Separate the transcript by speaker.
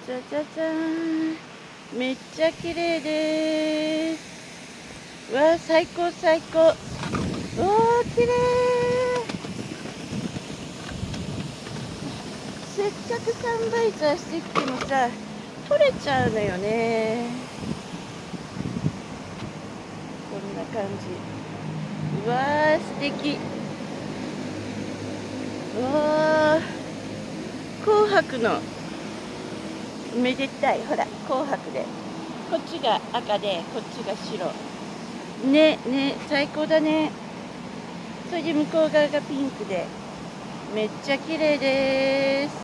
Speaker 1: じゃじゃじゃーん。めっちゃ綺麗でーす。わあ、最高最高。わあ、綺麗。せっかくサンバイザーしてきてもさ、取れちゃうのよね。こんな感じ。うわー、素敵。うわー、紅白のめでたい。ほら、紅白で。こっちが赤で、こっちが白。ね、ね、最高だね。それで向こう側がピンクで、めっちゃ綺麗です。